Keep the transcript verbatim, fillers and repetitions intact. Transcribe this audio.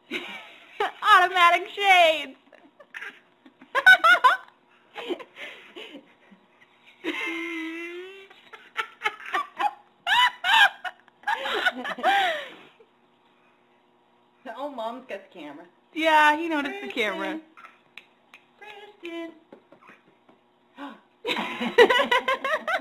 Automatic shades. Oh, Mom's got the camera. Yeah, he noticed the camera. Kristen.